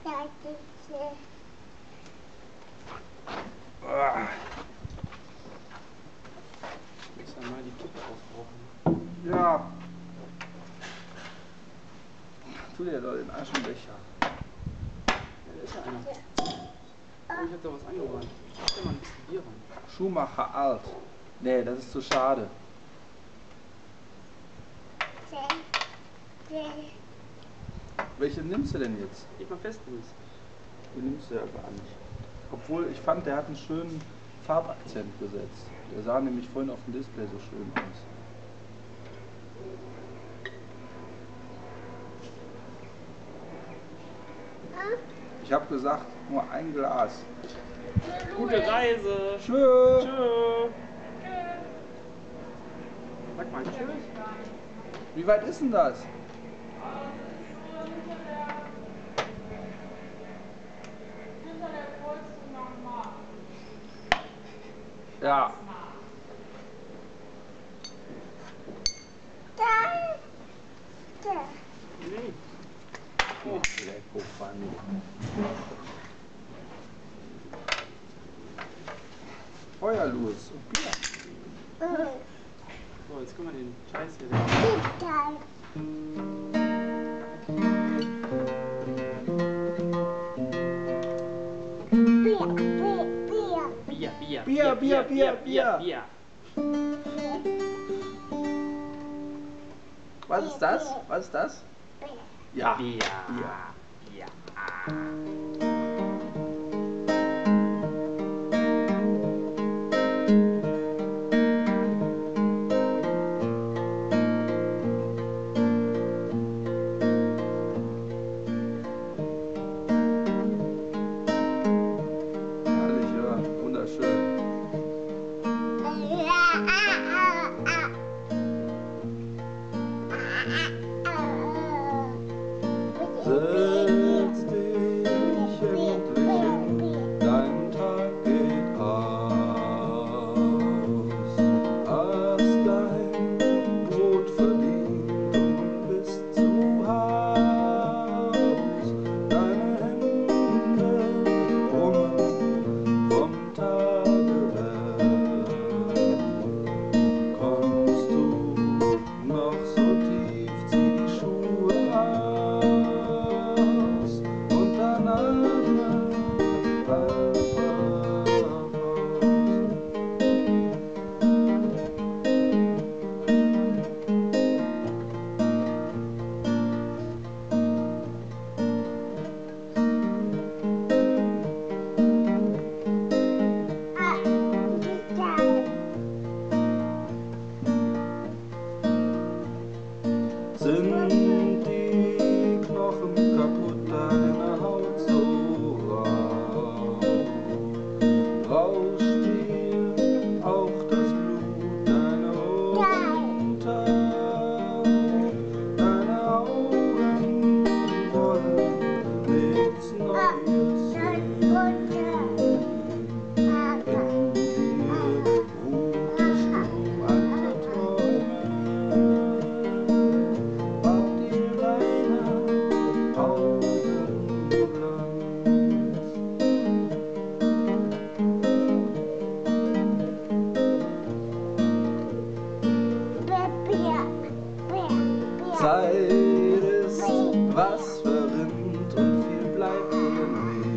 Muss ja mal die Kippe aufbrauchen. Ja. Tu dir doch den Aschenbecher. Ja, da ist ja einer. Oh, ich hab da was angewandt. Mach da mal ein bisschen Bier rein. Schumacher alt. Nee, das ist zu schade. Welche nimmst du denn jetzt? Leg mal fest, Luis. Die nimmst du ja gar nicht. Obwohl, ich fand, der hat einen schönen Farbakzent gesetzt. Der sah nämlich vorhin auf dem Display so schön aus. Ich habe gesagt, nur ein Glas. Gute Reise. Tschö. Tschö. Sag mal tschüss. Wie weit ist denn das? Ja. Nee. Oh, lecko funny. Feuerlos und Bier. So, jetzt können wir den Scheiß hier weg. Bier. Was ist das? Was ist das? Ja. Bier. Bier. Herrlich, ja. Wunderschön. Setz dich endlich hin, dein Tag geht aus. Hast dein Brot verdient und bist zu Haus. Deine Hände brummen vom Tagewerk. Kommst du noch so tief, zieh die Schuhe aus und dann atme einfach aus. Sind die Knochen kaputt, deine Haut so rau? Rauscht dir auch das Blut, deine Ohren taub? Deine Augen wollen nichts Neues sehen. In dir ruht der Strom alter Träume. Baut dir deine Augen Glanz. Zeit ist, was verrinnt und viel bleibt dir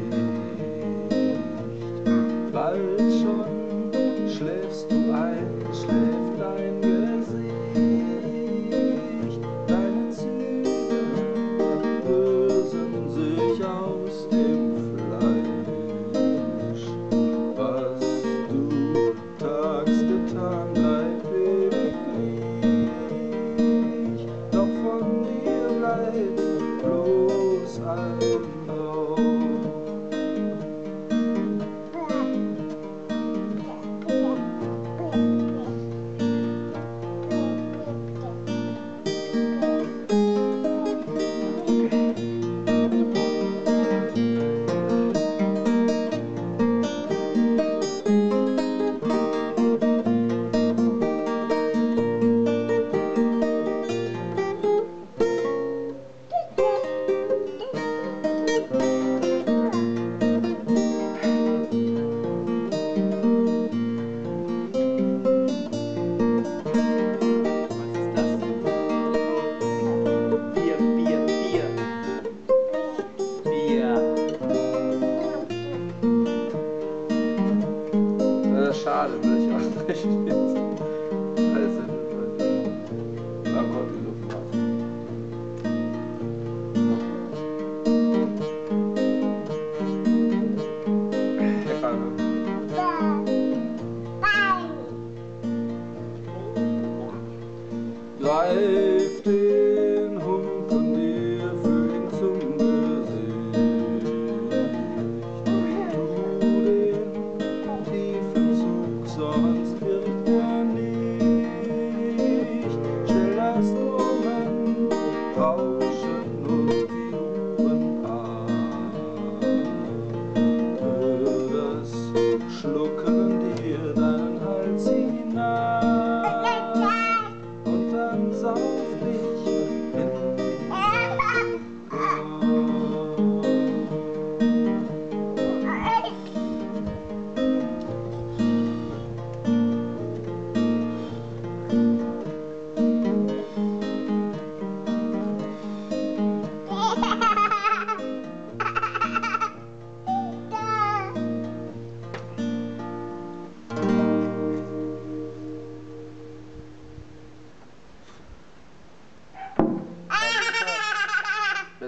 nicht. Bald schon schläfst du ein, schläft dein Gesicht. Deine Züge lösen sich aus dem Fleisch. Was du tags getan, bleibt ewiglich. Doch von dir bleibt bloß ein Rauch.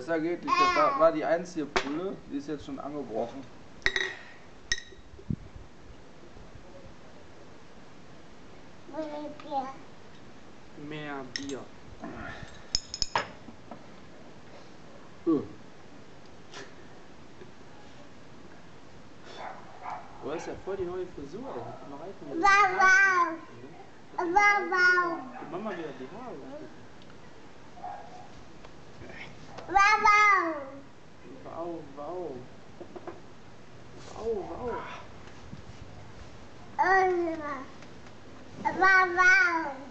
Besser geht nicht. Das war die einzige Pulle, die ist jetzt schon angebrochen. Mehr Bier. Du hast ja voll die neue Frisur. Die Mama wieder die Haare. Wow, wow. Wow, wow.